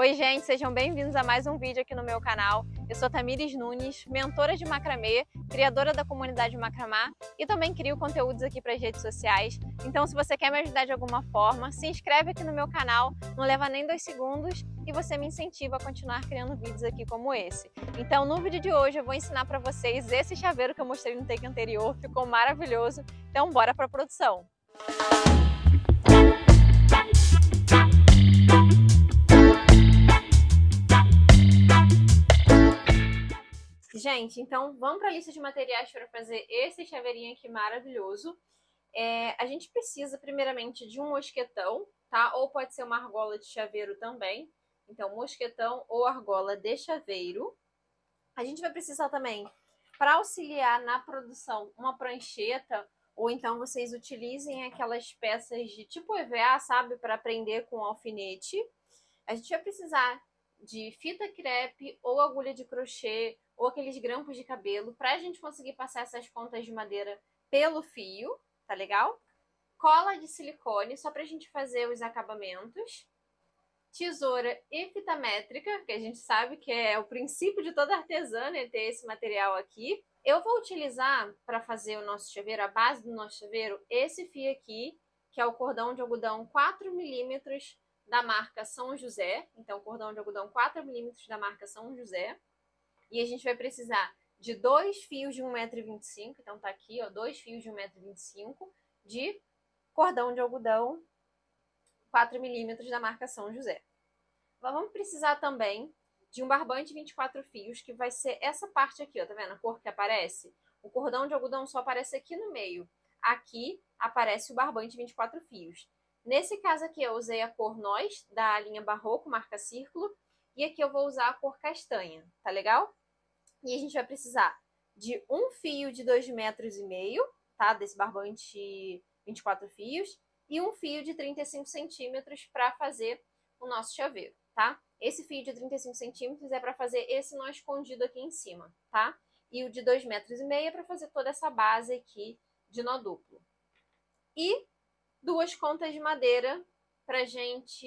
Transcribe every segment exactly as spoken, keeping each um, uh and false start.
Oi gente, sejam bem-vindos a mais um vídeo aqui no meu canal. Eu sou Tamires Nunes, mentora de macramê, criadora da comunidade Macramá e também crio conteúdos aqui para as redes sociais. Então se você quer me ajudar de alguma forma, se inscreve aqui no meu canal, não leva nem dois segundos e você me incentiva a continuar criando vídeos aqui como esse. Então no vídeo de hoje eu vou ensinar para vocês esse chaveiro que eu mostrei no take anterior, ficou maravilhoso. Então bora para a produção! Gente, então vamos para a lista de materiais para fazer esse chaveirinho aqui maravilhoso. É, a gente precisa primeiramente de um mosquetão, tá? Ou pode ser uma argola de chaveiro também. Então, mosquetão ou argola de chaveiro. A gente vai precisar também, para auxiliar na produção, uma prancheta. Ou então vocês utilizem aquelas peças de tipo E V A, sabe? Para prender com alfinete. A gente vai precisar de fita crepe ou agulha de crochê ou aqueles grampos de cabelo para a gente conseguir passar essas pontas de madeira pelo fio, tá legal? Cola de silicone só para a gente fazer os acabamentos. Tesoura e fita métrica, que a gente sabe que é o princípio de toda artesã, né, ter esse material aqui. Eu vou utilizar para fazer o nosso chaveiro, a base do nosso chaveiro, esse fio aqui, que é o cordão de algodão quatro milímetros da marca São José. Então, cordão de algodão quatro milímetros da marca São José. E a gente vai precisar de dois fios de um metro e vinte e cinco, então tá aqui, ó, dois fios de um metro e vinte e cinco de cordão de algodão quatro milímetros da marca São José. Vamos precisar também de um barbante vinte e quatro fios, que vai ser essa parte aqui, ó, tá vendo a cor que aparece? O cordão de algodão só aparece aqui no meio. Aqui aparece o barbante vinte e quatro fios. Nesse caso aqui eu usei a cor Nós, da linha Barroco, marca Círculo, e aqui eu vou usar a cor Castanha, tá legal? E a gente vai precisar de um fio de dois metros e meio, tá? Desse barbante vinte e quatro fios. E um fio de trinta e cinco centímetros para fazer o nosso chaveiro, tá? Esse fio de trinta e cinco centímetros é para fazer esse nó escondido aqui em cima, tá? E o de dois metros e meio é para fazer toda essa base aqui de nó duplo. E duas contas de madeira pra gente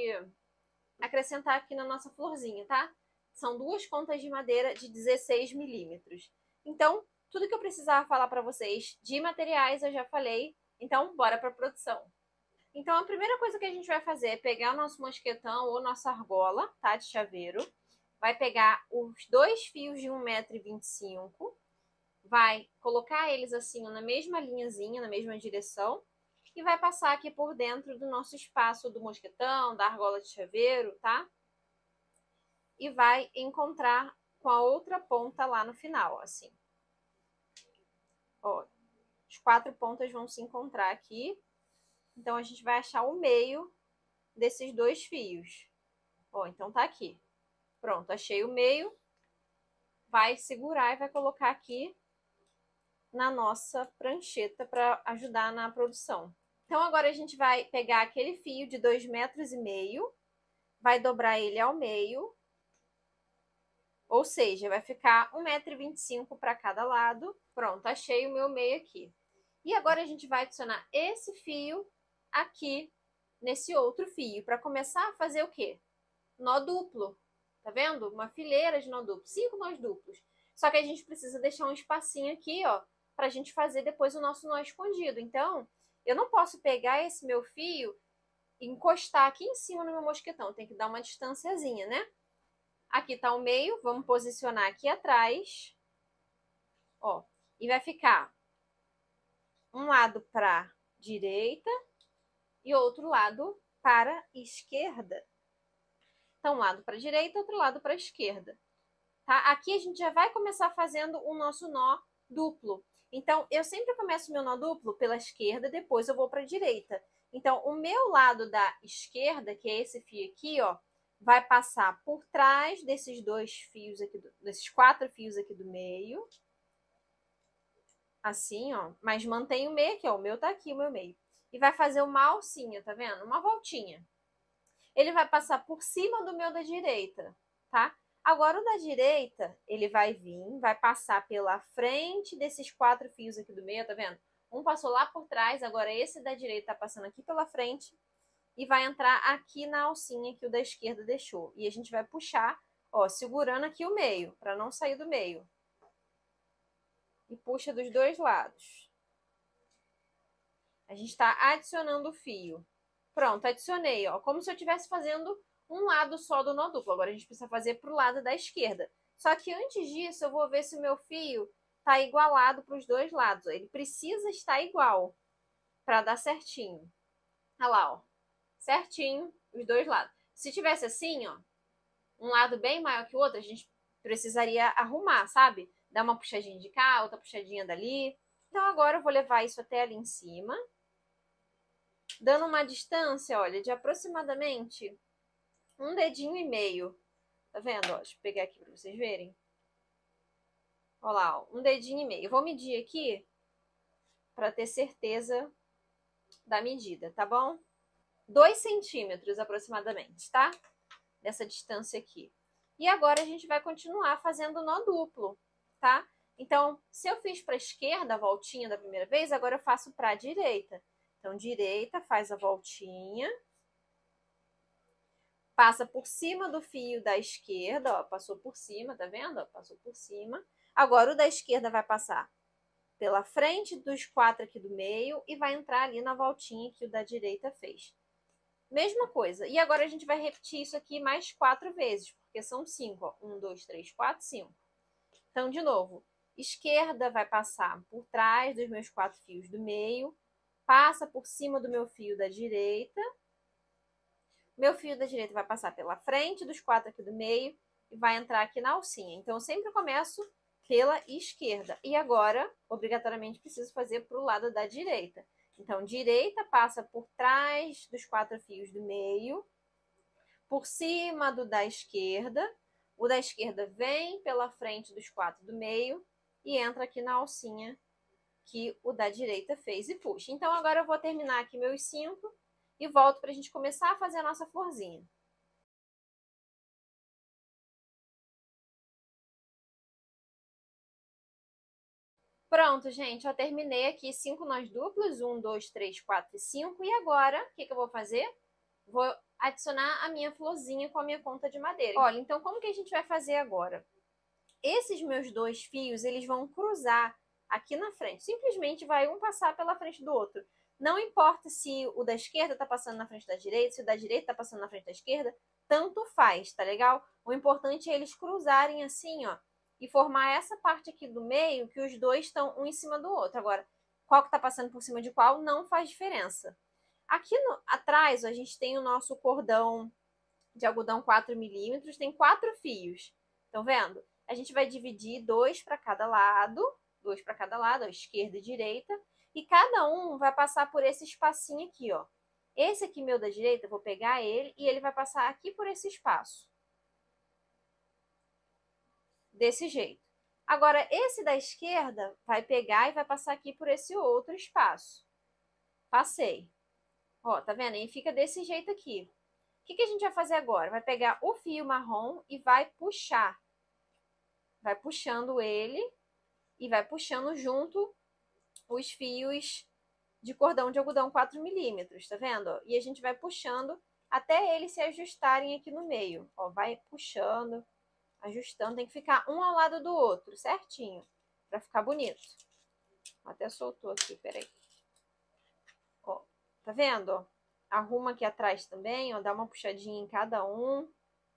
acrescentar aqui na nossa florzinha, tá? São duas contas de madeira de dezesseis milímetros. Então, tudo que eu precisava falar para vocês de materiais eu já falei. Então, bora para a produção. Então, a primeira coisa que a gente vai fazer é pegar o nosso mosquetão ou nossa argola, tá? De chaveiro. Vai pegar os dois fios de um metro e vinte e cinco. Vai colocar eles assim na mesma linhazinha, na mesma direção. E vai passar aqui por dentro do nosso espaço do mosquetão, da argola de chaveiro, tá? E vai encontrar com a outra ponta lá no final, assim. Ó, as quatro pontas vão se encontrar aqui. Então, a gente vai achar o meio desses dois fios. Ó, então tá aqui. Pronto, achei o meio. Vai segurar e vai colocar aqui na nossa prancheta para ajudar na produção. Então, agora a gente vai pegar aquele fio de dois metros e meio, vai dobrar ele ao meio. Ou seja, vai ficar um metro e vinte e cinco para cada lado. Pronto, achei o meu meio aqui. E agora a gente vai adicionar esse fio aqui nesse outro fio, para começar a fazer o quê? Nó duplo. Tá vendo? Uma fileira de nó duplo, cinco nós duplos. Só que a gente precisa deixar um espacinho aqui, ó, para a gente fazer depois o nosso nó escondido. Então, eu não posso pegar esse meu fio e encostar aqui em cima no meu mosquetão. Tem que dar uma distânciazinha, né? Aqui tá o meio, vamos posicionar aqui atrás, ó, e vai ficar um lado para direita e outro lado para esquerda. Então, um lado para direita, outro lado para esquerda, tá? Aqui a gente já vai começar fazendo o nosso nó duplo. Então, eu sempre começo o meu nó duplo pela esquerda, depois eu vou para a direita. Então, o meu lado da esquerda, que é esse fio aqui, ó, vai passar por trás desses dois fios aqui, do, desses quatro fios aqui do meio. Assim, ó. Mas mantém o meio aqui, ó. O meu tá aqui, o meu meio. E vai fazer uma alcinha, tá vendo? Uma voltinha. Ele vai passar por cima do meu da direita, tá? Agora, o da direita, ele vai vir, vai passar pela frente desses quatro fios aqui do meio, tá vendo? Um passou lá por trás, agora esse da direita tá passando aqui pela frente. e vai entrar aqui na alcinha que o da esquerda deixou. E a gente vai puxar, ó, segurando aqui o meio, para não sair do meio. E puxa dos dois lados. A gente está adicionando o fio. Pronto, adicionei, ó, como se eu estivesse fazendo um lado só do nó duplo. Agora a gente precisa fazer pro lado da esquerda. Só que antes disso, eu vou ver se o meu fio tá igualado para os dois lados. Ele precisa estar igual para dar certinho. Olha lá, ó. Certinho, os dois lados. Se tivesse assim, ó, um lado bem maior que o outro, a gente precisaria arrumar, sabe? Dar uma puxadinha de cá, outra puxadinha dali. Então agora eu vou levar isso até ali em cima, dando uma distância, olha, de aproximadamente um dedinho e meio. Tá vendo? Ó, deixa eu pegar aqui para vocês verem. Olha lá, ó, um dedinho e meio. Eu vou medir aqui para ter certeza da medida, tá bom? Dois centímetros aproximadamente, tá? Dessa distância aqui. E agora a gente vai continuar fazendo nó duplo, tá? Então, se eu fiz para a esquerda a voltinha da primeira vez, agora eu faço para a direita. Então, direita, faz a voltinha. Passa por cima do fio da esquerda, ó, passou por cima, tá vendo? Ó, passou por cima. Agora o da esquerda vai passar pela frente dos quatro aqui do meio e vai entrar ali na voltinha que o da direita fez. Mesma coisa. E agora a gente vai repetir isso aqui mais quatro vezes, porque são cinco, ó. Um, dois, três, quatro, cinco. Então, de novo, esquerda vai passar por trás dos meus quatro fios do meio, passa por cima do meu fio da direita. Meu fio da direita vai passar pela frente dos quatro aqui do meio e vai entrar aqui na alcinha. Então, eu sempre começo pela esquerda. E agora, obrigatoriamente, preciso fazer para o lado da direita. Então, direita passa por trás dos quatro fios do meio, por cima do da esquerda. O da esquerda vem pela frente dos quatro do meio e entra aqui na alcinha que o da direita fez e puxa. Então, agora eu vou terminar aqui meus cinco e volto para a gente começar a fazer a nossa florzinha. Pronto, gente, eu terminei aqui cinco nós duplos, um, dois, três, quatro e cinco. E agora, o que, que eu vou fazer? Vou adicionar a minha florzinha com a minha ponta de madeira. Olha, então como que a gente vai fazer agora? Esses meus dois fios, eles vão cruzar aqui na frente. Simplesmente vai um passar pela frente do outro. Não importa se o da esquerda tá passando na frente da direita, se o da direita tá passando na frente da esquerda, tanto faz, tá legal? O importante é eles cruzarem assim, ó, e formar essa parte aqui do meio que os dois estão um em cima do outro. Agora, qual que tá passando por cima de qual não faz diferença. Aqui no, atrás, ó, a gente tem o nosso cordão de algodão quatro milímetros, tem quatro fios. Estão vendo? A gente vai dividir dois para cada lado, dois para cada lado, ó, esquerda e direita, e cada um vai passar por esse espacinho aqui, ó. Esse aqui meu da direita, eu vou pegar ele e ele vai passar aqui por esse espaço. Desse jeito. Agora, esse da esquerda vai pegar e vai passar aqui por esse outro espaço. Passei. Ó, tá vendo? E fica desse jeito aqui. O que, que a gente vai fazer agora? Vai pegar o fio marrom e vai puxar. Vai puxando ele e vai puxando junto os fios de cordão de algodão quatro milímetros, tá vendo? E a gente vai puxando até eles se ajustarem aqui no meio. Ó, vai puxando, ajustando. Tem que ficar um ao lado do outro, certinho, pra ficar bonito. Até soltou aqui, peraí. Ó, tá vendo, ó? Arruma aqui atrás também, ó, dá uma puxadinha em cada um.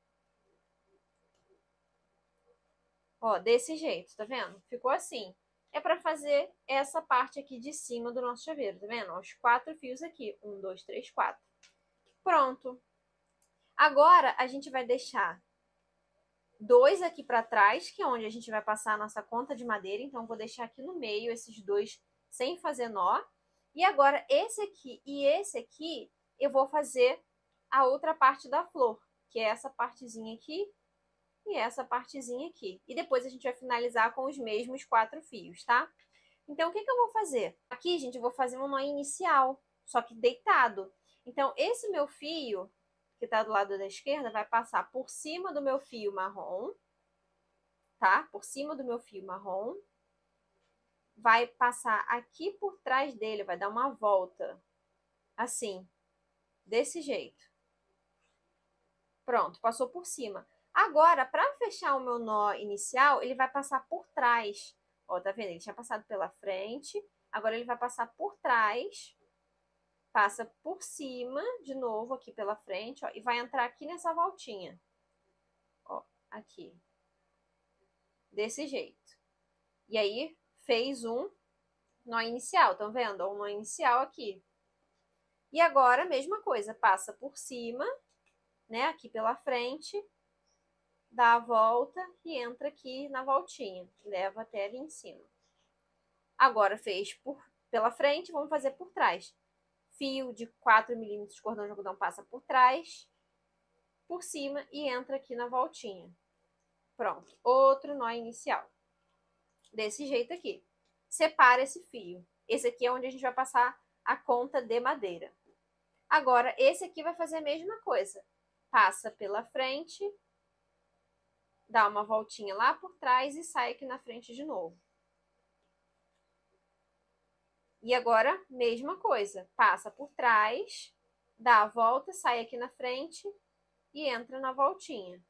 Ó, desse jeito, tá vendo? Ficou assim. É para fazer essa parte aqui de cima do nosso chaveiro, tá vendo? Ó, os quatro fios aqui. Um, dois, três, quatro. Pronto. Agora, a gente vai deixar dois aqui para trás, que é onde a gente vai passar a nossa conta de madeira. Então, vou deixar aqui no meio esses dois sem fazer nó. E agora, esse aqui e esse aqui, eu vou fazer a outra parte da flor, que é essa partezinha aqui e essa partezinha aqui. E depois a gente vai finalizar com os mesmos quatro fios, tá? Então, o que, que eu vou fazer? Aqui, gente, eu vou fazer um nó inicial, só que deitado. Então, esse meu fio, que tá do lado da esquerda, vai passar por cima do meu fio marrom, tá? Por cima do meu fio marrom. Vai passar aqui por trás dele, vai dar uma volta, assim. Desse jeito. Pronto, passou por cima. Agora, para fechar o meu nó inicial, ele vai passar por trás. Ó, tá vendo? Ele tinha passado pela frente, agora ele vai passar por trás, passa por cima, de novo, aqui pela frente, ó, e vai entrar aqui nessa voltinha. Ó, aqui. Desse jeito. E aí, fez um nó inicial, estão vendo? Ó, um nó inicial aqui. E agora, a mesma coisa, passa por cima, né, aqui pela frente, dá a volta e entra aqui na voltinha, leva até ali em cima. Agora fez por, pela frente, vamos fazer por trás. Fio de quatro milímetros de cordão de algodão passa por trás, por cima e entra aqui na voltinha. Pronto, outro nó inicial. Desse jeito aqui. Separa esse fio. Esse aqui é onde a gente vai passar a conta de madeira. Agora, esse aqui vai fazer a mesma coisa. Passa pela frente, dá uma voltinha lá por trás e sai aqui na frente de novo. E agora, mesma coisa. Passa por trás, dá a volta, sai aqui na frente e entra na voltinha.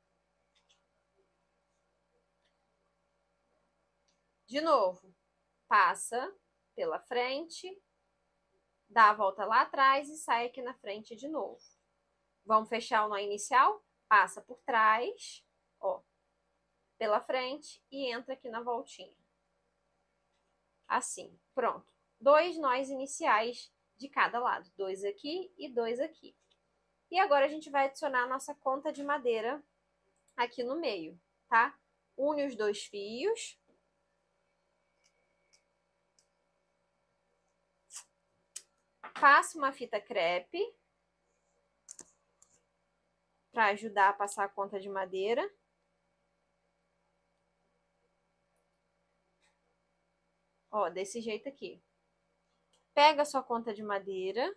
De novo, passa pela frente, dá a volta lá atrás e sai aqui na frente de novo. Vamos fechar o nó inicial? Passa por trás, ó, pela frente e entra aqui na voltinha. Assim, pronto. Dois nós iniciais de cada lado. Dois aqui e dois aqui. E agora a gente vai adicionar a nossa conta de madeira aqui no meio, tá? Une os dois fios. Passa uma fita crepe para ajudar a passar a conta de madeira. Ó, desse jeito aqui. Pega a sua conta de madeira.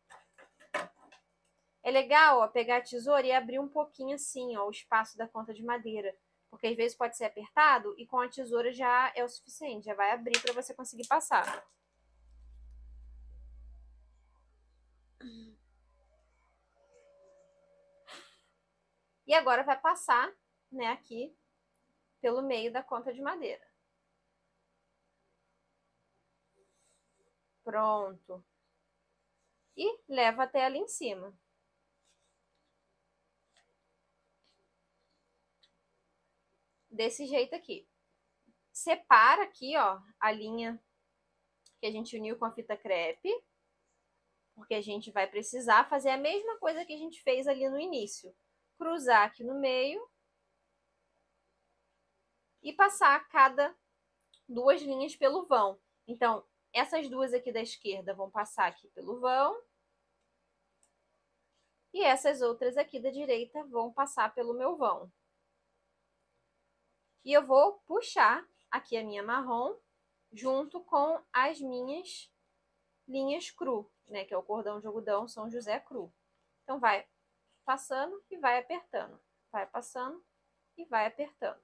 É legal, ó, pegar a tesoura e abrir um pouquinho assim, ó, o espaço da conta de madeira. Porque às vezes pode ser apertado e com a tesoura já é o suficiente. Já vai abrir para você conseguir passar. E agora vai passar, né, aqui pelo meio da conta de madeira. Pronto. E leva até ali em cima. Desse jeito aqui. Separa aqui, ó, a linha que a gente uniu com a fita crepe. Porque a gente vai precisar fazer a mesma coisa que a gente fez ali no início. Cruzar aqui no meio. E passar cada duas linhas pelo vão. Então, essas duas aqui da esquerda vão passar aqui pelo vão. E essas outras aqui da direita vão passar pelo meu vão. E eu vou puxar aqui a minha marrom junto com as minhas linhas cru, né? Que é o cordão de algodão São José cru. Então, vai passando e vai apertando. Vai passando e vai apertando.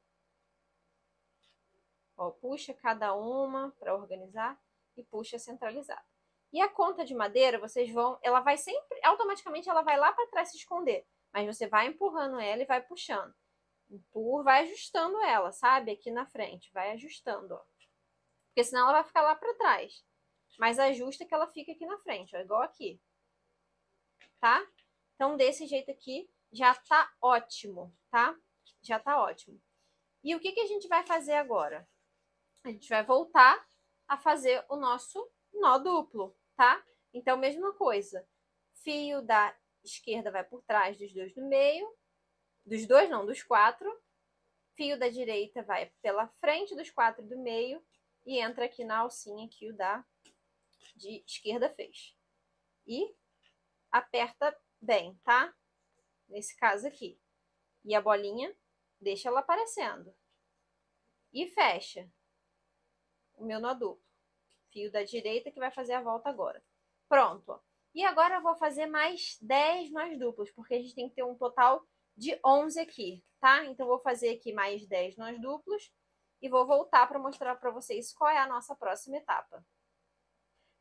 Ó, puxa cada uma para organizar e puxa centralizada. E a conta de madeira, vocês vão, ela vai sempre, automaticamente ela vai lá para trás se esconder. Mas você vai empurrando ela e vai puxando. Empurra, vai ajustando ela, sabe? Aqui na frente, vai ajustando, ó. Porque senão ela vai ficar lá para trás. Mas ajusta que ela fica aqui na frente, ó, igual aqui. Tá? Então, desse jeito aqui, já tá ótimo, tá? Já tá ótimo. E o que que a gente vai fazer agora? A gente vai voltar a fazer o nosso nó duplo, tá? Então, mesma coisa. Fio da esquerda vai por trás dos dois do meio. Dos dois, não, dos quatro. Fio da direita vai pela frente dos quatro do meio. E entra aqui na alcinha que o da de esquerda fez. E aperta bem, tá? Nesse caso aqui. E a bolinha, deixa ela aparecendo. E fecha o meu nó duplo. Fio da direita que vai fazer a volta agora. Pronto. E agora eu vou fazer mais dez nós duplos, porque a gente tem que ter um total de onze aqui, tá? Então, eu vou fazer aqui mais dez nós duplos e vou voltar para mostrar para vocês qual é a nossa próxima etapa.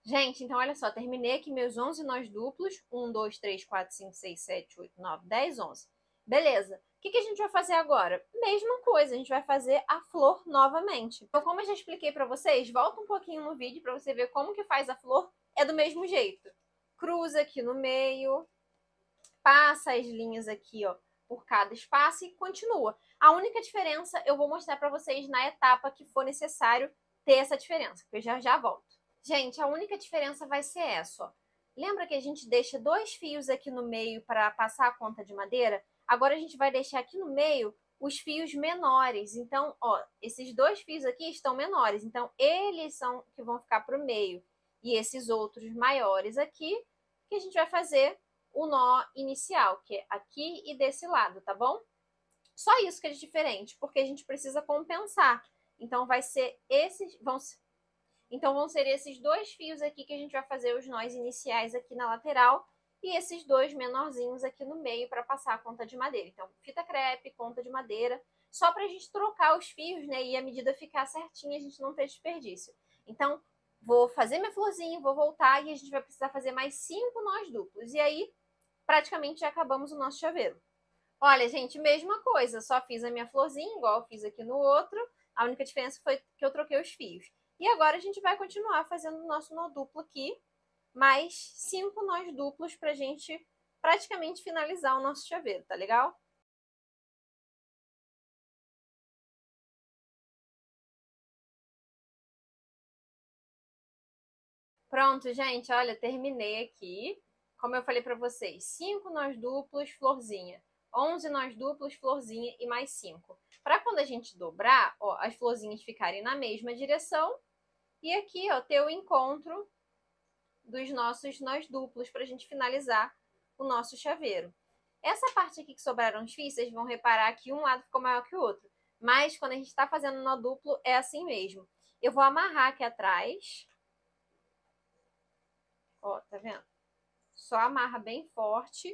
Gente, então olha só, terminei aqui meus onze nós duplos. um, dois, três, quatro, cinco, seis, sete, oito, nove, dez, onze. Beleza. O que, que a gente vai fazer agora? Mesma coisa, a gente vai fazer a flor novamente. Então, como eu já expliquei pra vocês, volta um pouquinho no vídeo pra você ver como que faz a flor. É do mesmo jeito. Cruza aqui no meio, passa as linhas aqui, ó, por cada espaço e continua. A única diferença eu vou mostrar pra vocês na etapa que for necessário ter essa diferença, que eu já já volto. Gente, a única diferença vai ser essa, ó. Lembra que a gente deixa dois fios aqui no meio para passar a conta de madeira? Agora a gente vai deixar aqui no meio os fios menores. Então, ó, esses dois fios aqui estão menores. Então, eles são que vão ficar para o meio. E esses outros maiores aqui, que a gente vai fazer o nó inicial, que é aqui e desse lado, tá bom? Só isso que é diferente, porque a gente precisa compensar. Então, vai ser esses... Vão Então, vão ser esses dois fios aqui que a gente vai fazer os nós iniciais aqui na lateral e esses dois menorzinhos aqui no meio para passar a conta de madeira. Então, fita crepe, conta de madeira, só para a gente trocar os fios, né? E a medida ficar certinha, a gente não ter desperdício. Então, vou fazer minha florzinha, vou voltar e a gente vai precisar fazer mais cinco nós duplos. E aí, praticamente já acabamos o nosso chaveiro. Olha, gente, mesma coisa, só fiz a minha florzinha, igual eu fiz aqui no outro. A única diferença foi que eu troquei os fios. E agora a gente vai continuar fazendo o nosso nó duplo aqui, mais cinco nós duplos pra gente praticamente finalizar o nosso chaveiro, tá legal? Pronto, gente, olha, terminei aqui. Como eu falei pra vocês, cinco nós duplos, florzinha. onze nós duplos, florzinha e mais cinco. Pra quando a gente dobrar, ó, as florzinhas ficarem na mesma direção. E aqui, ó, ter o encontro dos nossos nós duplos pra gente finalizar o nosso chaveiro. Essa parte aqui que sobraram os fios, vocês vão reparar que um lado ficou maior que o outro. Mas quando a gente tá fazendo nó duplo, é assim mesmo. Eu vou amarrar aqui atrás. Ó, tá vendo? Só amarra bem forte.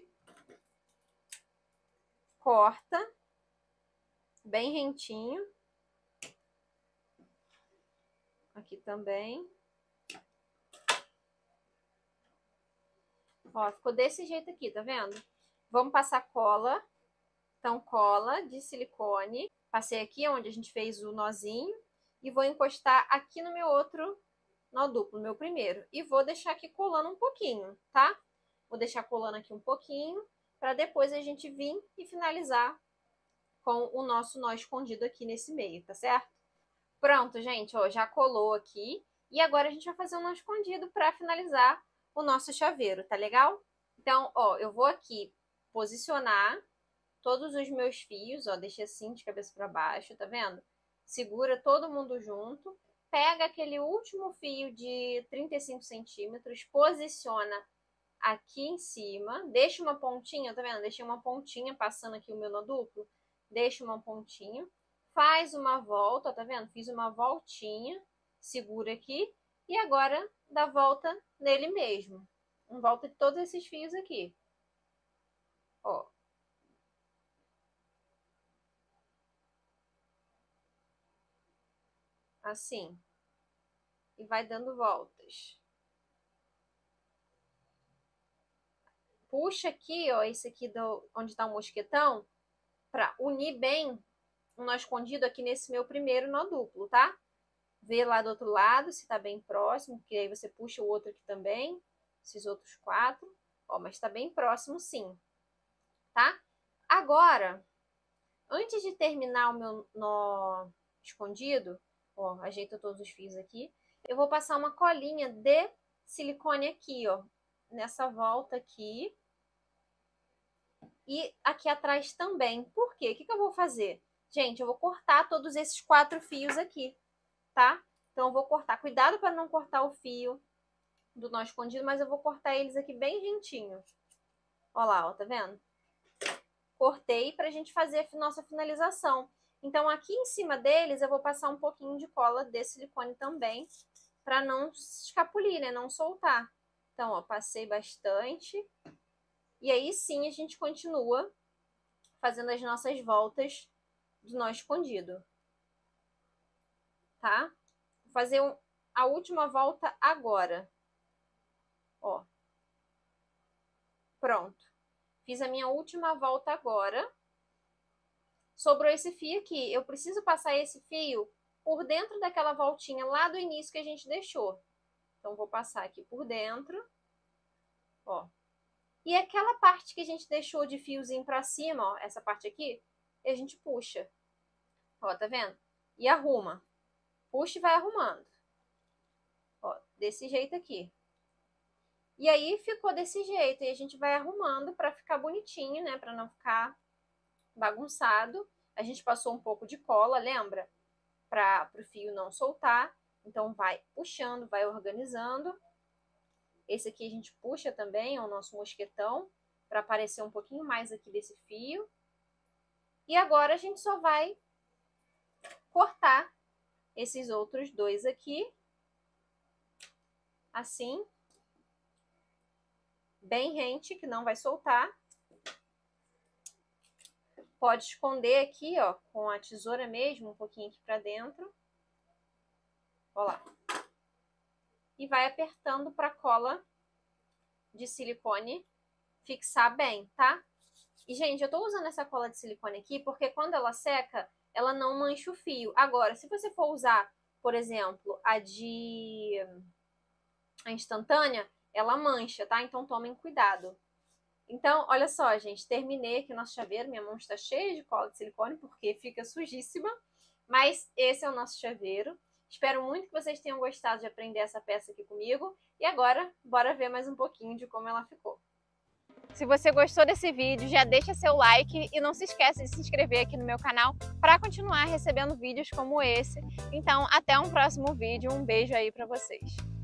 Corta. Bem rentinho. Aqui também. Ó, ficou desse jeito aqui, tá vendo? Vamos passar cola. Então, cola de silicone. Passei aqui onde a gente fez o nozinho. E vou encostar aqui no meu outro nó duplo, meu primeiro. E vou deixar aqui colando um pouquinho, tá? Vou deixar colando aqui um pouquinho, para depois a gente vir e finalizar com o nosso nó escondido aqui nesse meio, tá certo? Pronto, gente, ó, já colou aqui. E agora a gente vai fazer um nó escondido para finalizar o nosso chaveiro, tá legal? Então, ó, eu vou aqui posicionar todos os meus fios, ó, deixei assim de cabeça para baixo, tá vendo? Segura todo mundo junto. Pega aquele último fio de trinta e cinco centímetros, posiciona aqui em cima, deixa uma pontinha, tá vendo? Deixei uma pontinha passando aqui o meu nó duplo, deixa uma pontinha, faz uma volta, tá vendo? Fiz uma voltinha, segura aqui e agora dá volta nele mesmo. Em volta de todos esses fios aqui. Ó. Assim. E vai dando voltas. Puxa aqui, ó, esse aqui do, onde tá o mosquetão, pra unir bem um nó escondido aqui nesse meu primeiro nó duplo, tá? Vê lá do outro lado se tá bem próximo, porque aí você puxa o outro aqui também, esses outros quatro. Ó, mas tá bem próximo sim, tá? Agora, antes de terminar o meu nó escondido, ó, ajeita todos os fios aqui, eu vou passar uma colinha de silicone aqui, ó, nessa volta aqui e aqui atrás também. Por quê? O que que eu vou fazer? Gente, eu vou cortar todos esses quatro fios aqui, tá? Então, eu vou cortar. Cuidado para não cortar o fio do nó escondido, mas eu vou cortar eles aqui bem rentinho. Ó lá, ó, tá vendo? Cortei pra gente fazer a nossa finalização. Então, aqui em cima deles, eu vou passar um pouquinho de cola de silicone também, pra não escapulir, né? Não soltar. Então, ó, passei bastante. E aí, sim, a gente continua fazendo as nossas voltas do nó escondido. Tá? Vou fazer um, a última volta agora. Ó. Pronto. Fiz a minha última volta agora. Sobrou esse fio aqui. Eu preciso passar esse fio por dentro daquela voltinha lá do início que a gente deixou. Então, vou passar aqui por dentro. Ó. E aquela parte que a gente deixou de fiozinho pra cima, ó, essa parte aqui, a gente puxa. Ó, tá vendo? E arruma. Puxa e vai arrumando. Ó, desse jeito aqui. E aí, ficou desse jeito. E a gente vai arrumando pra ficar bonitinho, né? Pra não ficar bagunçado. A gente passou um pouco de cola, lembra? Para o fio não soltar. Então, vai puxando, vai organizando. Esse aqui a gente puxa também, é o nosso mosquetão, para aparecer um pouquinho mais aqui desse fio. E agora a gente só vai cortar esses outros dois aqui. Assim. Bem rente, que não vai soltar. Pode esconder aqui, ó, com a tesoura mesmo, um pouquinho aqui pra dentro. Ó lá. E vai apertando pra cola de silicone fixar bem, tá? E, gente, eu tô usando essa cola de silicone aqui porque quando ela seca, ela não mancha o fio. Agora, se você for usar, por exemplo, a de... a instantânea, ela mancha, tá? Então, tomem cuidado. Então, olha só, gente, terminei aqui o nosso chaveiro. Minha mão está cheia de cola de silicone porque fica sujíssima. Mas esse é o nosso chaveiro. Espero muito que vocês tenham gostado de aprender essa peça aqui comigo. E agora, bora ver mais um pouquinho de como ela ficou. Se você gostou desse vídeo, já deixa seu like e não se esqueça de se inscrever aqui no meu canal para continuar recebendo vídeos como esse. Então, até um próximo vídeo. Um beijo aí para vocês.